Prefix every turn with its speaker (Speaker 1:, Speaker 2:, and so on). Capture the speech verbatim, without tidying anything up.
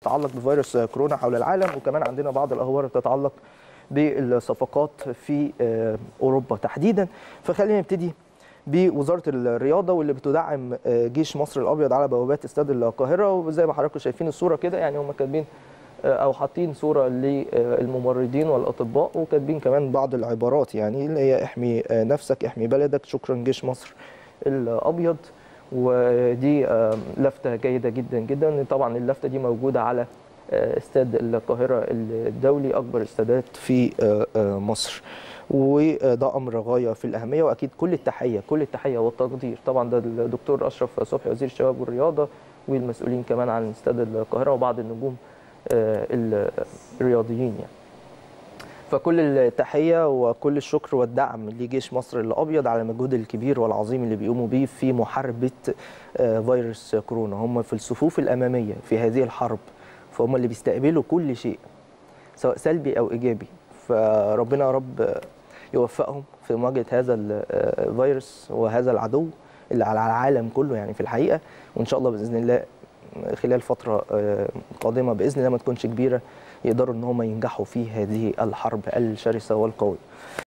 Speaker 1: تتعلق بفيروس كورونا حول العالم، وكمان عندنا بعض الاخبار تتعلق بالصفقات في اوروبا تحديدا. فخلينا نبتدي بوزاره الرياضه واللي بتدعم جيش مصر الابيض على بوابات استاد القاهره. وزي ما حضراتكم شايفين الصوره كده، يعني هم كاتبين او حاطين صوره للممرضين والاطباء، وكاتبين كمان بعض العبارات يعني اللي هي احمي نفسك احمي بلدك، شكرا جيش مصر الابيض. ودي لفته جيده جدا جدا. طبعا اللفته دي موجوده على استاد القاهره الدولي، اكبر استادات في مصر، وده امر غايه في الاهميه. واكيد كل التحيه كل التحيه والتقدير طبعا ده الدكتور اشرف صبحي وزير الشباب والرياضه، والمسؤولين كمان عن استاد القاهره وبعض النجوم الرياضيين يعني. فكل التحيه وكل الشكر والدعم لجيش مصر الابيض على المجهود الكبير والعظيم اللي بيقوموا بيه في محاربه فيروس كورونا. هم في الصفوف الاماميه في هذه الحرب، فهم اللي بيستقبلوا كل شيء سواء سلبي او ايجابي. فربنا يا رب يوفقهم في مواجهه هذا الفيروس وهذا العدو اللي على العالم كله يعني في الحقيقه. وان شاء الله باذن الله خلال فتره قادمه باذن الله ما تكونش كبيره يقدروا ان هم ينجحوا في هذه الحرب الشرسه والقويه.